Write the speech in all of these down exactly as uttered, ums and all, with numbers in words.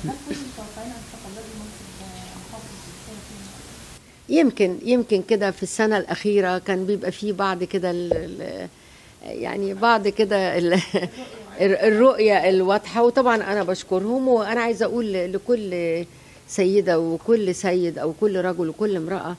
كنتوا متوقعين ان تتقلدي منصب محافظ السنه فين؟ يمكن يمكن كده في السنة الأخيرة كان بيبقى فيه بعض كده ال- ال- يعني بعض كده ال- الرؤية الواضحة، وطبعا أنا بشكرهم، وأنا عايزة أقول لكل سيدة وكل سيد أو كل رجل وكل امرأة،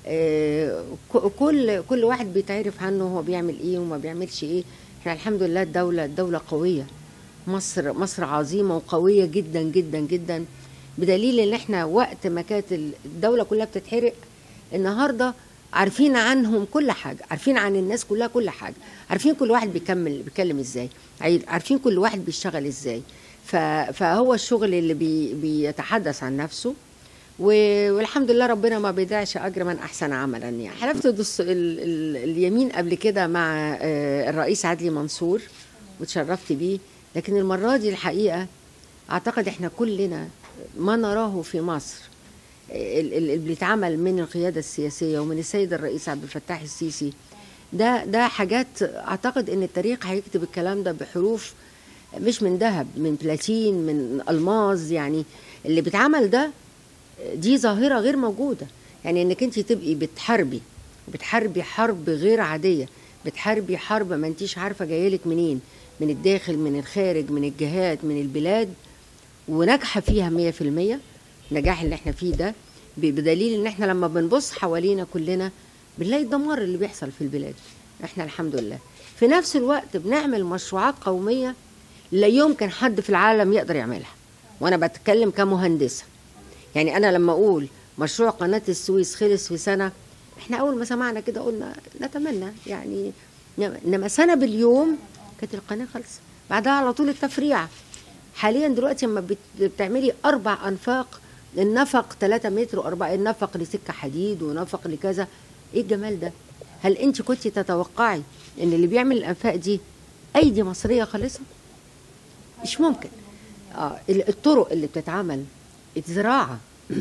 آه، ك- كل كل واحد بيتعرف عنه هو بيعمل إيه وما بيعملش إيه. إحنا الحمد لله الدولة الدولة قوية. مصر مصر عظيمة وقوية جدا جدا جدا، بدليل ان احنا وقت ما كانت الدولة كلها بتتحرق، النهاردة عارفين عنهم كل حاجة، عارفين عن الناس كلها كل حاجة، عارفين كل واحد بيكمل بيتكلم ازاي، عارفين كل واحد بيشتغل ازاي. ف- فهو الشغل اللي بي بيتحدث عن نفسه، و- والحمد لله ربنا ما بيضيعش اجر من احسن عملا. يعني حلفت الدس- ال- ال- اليمين قبل كده مع آه، الرئيس عدلي منصور وتشرفت بيه، لكن المرة دي الحقيقة أعتقد إحنا كلنا ما نراه في مصر ال- ال- اللي بيتعمل من القيادة السياسية ومن السيد الرئيس عبد الفتاح السيسي، ده ده حاجات أعتقد إن التاريخ هيكتب الكلام ده بحروف مش من ذهب، من بلاتين، من ألماظ. يعني اللي بيتعمل ده دي ظاهرة غير موجودة. يعني إنك أنت تبقي بتحاربي بتحاربي حرب غير عادية، بتحاربي حرب ما انتيش عارفة جايلك منين، من الداخل من الخارج من الجهات من البلاد، وناجحة فيها مية في المية. النجاح اللي احنا فيه ده ب- بدليل ان احنا لما بنبص حوالينا كلنا بنلاقي الدمار اللي بيحصل في البلاد. احنا الحمد لله في نفس الوقت بنعمل مشروعات قومية لا يمكن حد في العالم يقدر يعملها، وانا بتكلم كمهندسة. يعني انا لما اقول مشروع قناة السويس خلص في سنة، احنا اول ما سمعنا كده قلنا نتمنى يعني، انما سنة باليوم كانت القناة خلصت، بعدها على طول التفريع. حاليا دلوقتي لما بت- بتعملي اربع انفاق، النفق ثلاثة متر واربع، النفق لسكة حديد ونفق لكذا، ايه الجمال ده؟ هل انت كنت تتوقعي ان اللي بيعمل الانفاق دي ايدي مصرية خالصة؟ مش ممكن. اه ال- الطرق اللي بتتعمل، الزراعة،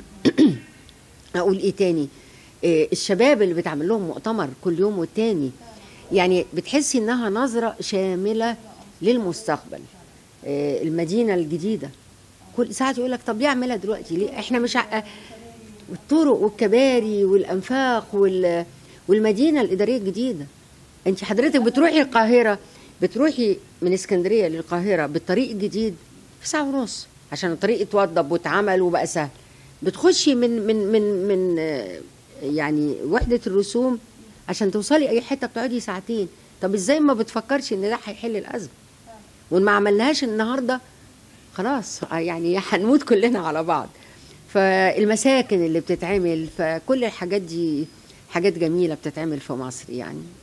اقول ايه تاني، إيه الشباب اللي بتعمل لهم مؤتمر كل يوم والتاني، يعني بتحسي انها نظرة شاملة للمستقبل. إيه المدينة الجديدة، كل ساعة يقول لك طب ليه اعملها دلوقتي؟ ليه احنا مش ع... الطرق والكباري والانفاق وال... والمدينة الإدارية الجديدة. انت حضرتك بتروحي القاهرة، بتروحي من اسكندرية للقاهرة بالطريق الجديد في ساعة ونص عشان الطريق اتوضب واتعمل وبقى سهل. بتخشي من من من من آه، يعني وحدة الرسوم عشان توصلي اي حتة بتقعدي ساعتين. طب ازاي ما بتفكرش ان ده هيحل الأزمة؟ وان ما عملناهاش النهارده خلاص آه، يعني هنموت كلنا على بعض. فالمساكن اللي بتتعمل، فكل الحاجات دي حاجات جميلة بتتعمل في مصر يعني.